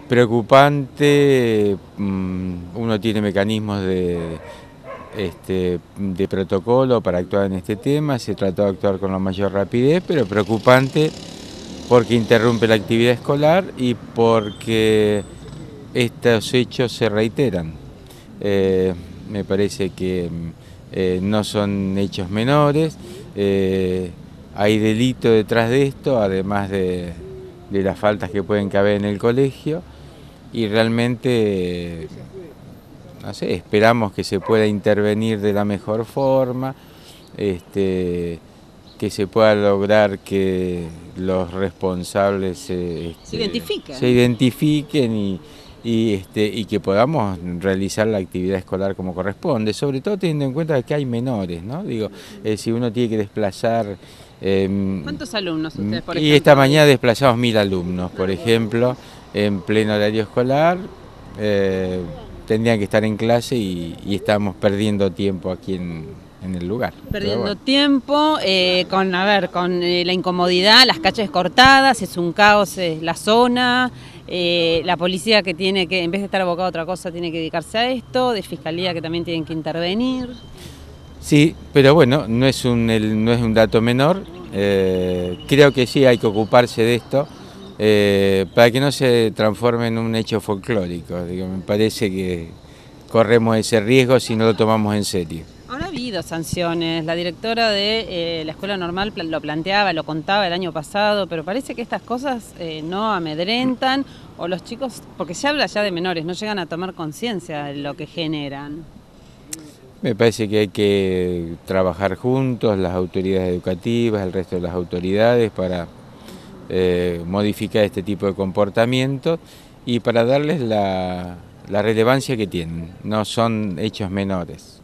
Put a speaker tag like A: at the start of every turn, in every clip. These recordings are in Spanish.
A: Preocupante, uno tiene mecanismos de protocolo para actuar en este tema, se trató de actuar con la mayor rapidez, pero preocupante porque interrumpe la actividad escolar y porque estos hechos se reiteran. Me parece que no son hechos menores, hay delito detrás de esto, además de las faltas que pueden caber en el colegio, y realmente, no sé, esperamos que se pueda intervenir de la mejor forma, que se pueda lograr que los responsables se identifiquen y que podamos realizar la actividad escolar como corresponde, sobre todo teniendo en cuenta que hay menores, ¿no? Digo, si uno tiene que desplazar...
B: ¿Cuántos alumnos ustedes, por
A: y
B: ejemplo?
A: esta mañana desplazamos 1000 alumnos, por ejemplo, en pleno horario escolar, tendrían que estar en clase y estamos perdiendo tiempo aquí en el lugar.
B: Perdiendo tiempo, con la incomodidad, las calles cortadas, es un caos la zona, la policía que tiene que, en vez de estar abocada a otra cosa, tiene que dedicarse a esto, de fiscalía que también tienen que intervenir.
A: Sí, pero bueno, no es un dato menor, creo que sí hay que ocuparse de esto para que no se transforme en un hecho folclórico. Digo, me parece que corremos ese riesgo si no lo tomamos en serio.
B: Ahora ha habido sanciones, la directora de la escuela normal lo planteaba, lo contaba el año pasado, pero parece que estas cosas no amedrentan, o los chicos, porque se habla ya de menores, no llegan a tomar conciencia de lo que generan.
A: Me parece que hay que trabajar juntos, las autoridades educativas, el resto de las autoridades, para modificar este tipo de comportamientos y para darles la relevancia que tienen. No son hechos menores,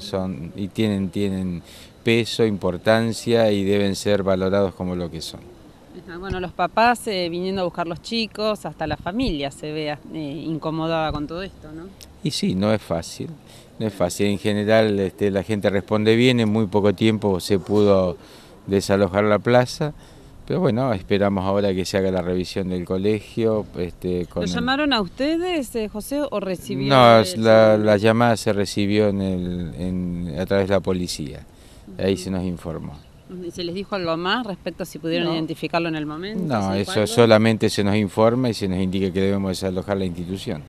A: y tienen peso, importancia y deben ser valorados como lo que son.
B: Bueno, los papás viniendo a buscar los chicos, hasta la familia se ve incomodada con todo esto, ¿no?
A: Y sí, no es fácil, no es fácil. En general la gente responde bien, en muy poco tiempo se pudo desalojar la plaza. Pero bueno, esperamos ahora que se haga la revisión del colegio.
B: ¿Lo llamaron a ustedes, José, o recibió?
A: No, la llamada se recibió a través de la policía. Ahí se nos informó.
B: ¿Y se les dijo algo más respecto a si pudieron identificarlo en el momento?
A: No, eso solamente se nos informa y se nos indica que debemos desalojar la institución.